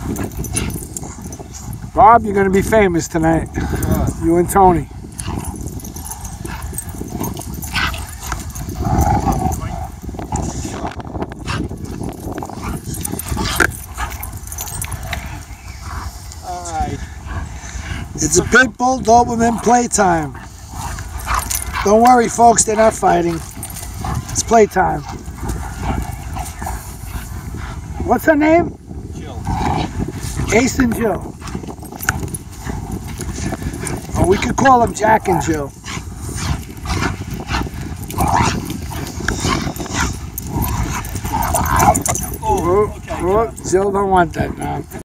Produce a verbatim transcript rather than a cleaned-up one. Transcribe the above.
Bob, you're going to be famous tonight. What? You and Tony. Alright. It's a pit bull Doberman playtime. Don't worry, folks, they're not fighting. It's playtime. What's her name? Jill. Ace and Jill. Or we could call them Jack and Jill. Oh, okay. Oh, Jill don't want that now.